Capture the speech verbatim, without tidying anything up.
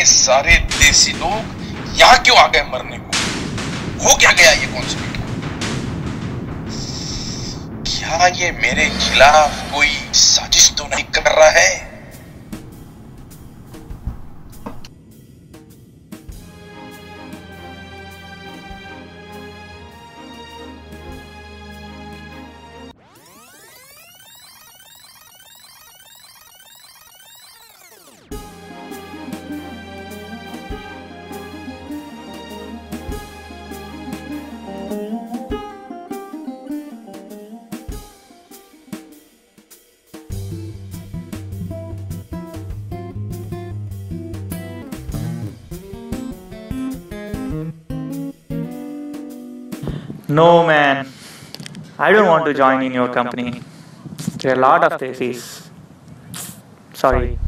सारे देसी लोग यहाँ क्यों आ गए मरने को? हो क्या गया ये कॉन्स्पिरेटर? क्या ये मेरे खिलाफ कोई साजिश तो नहीं कर रहा है? No, man. I don't want to join in your company. There are a lot of theses. Sorry.